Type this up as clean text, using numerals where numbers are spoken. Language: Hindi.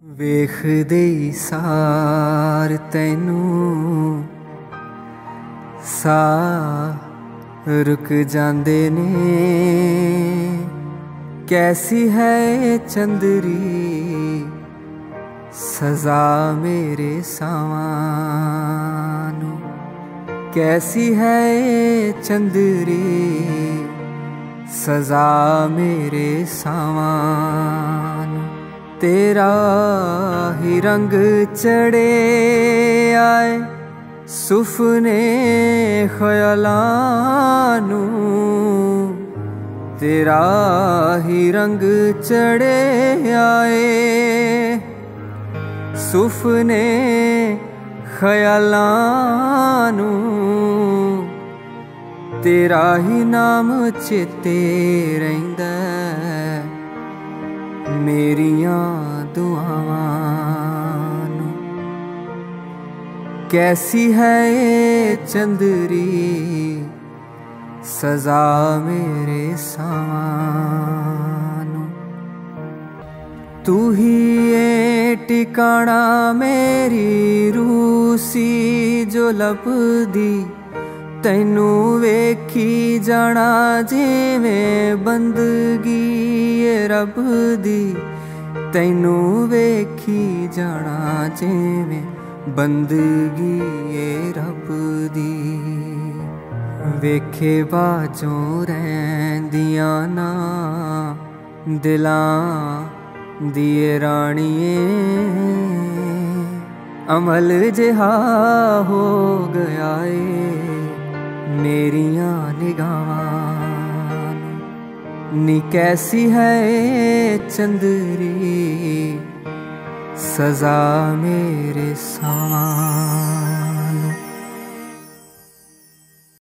ਵੇਖਦੇ ਹੀ ਸਾਰ ਤੈਨੂੰ ਸਾਹ रुक जांदे ने। कैसी है चंदरी सजा मेरे सावानू। कैसी है चंदरी सजा मेरे सावानू। तेरा ही रंग चढ़े आए सुफने ख्यालानू। तेरा ही रंग चढ़े आए सुफने ख्यालानू। तेरा ही नाम चेते रहिंदा मेरियां दुआवां। कैसी है चंदरी सजा मेरे सावानू। तू ही ए टिकाना मेरी रूसी जो लभदी तैनू वेखी जाना जिवें बंदगी ए रब दी। तैनू वेखी जाना जिवें बंदगी ए रब दी। वेखे बाजों रहिंदियां ना दिलां दिए राणिए। अमल जिहा हो गया ए मेरियां निगाहां। नी कैसी है चंदरी सजा मेरे सावां।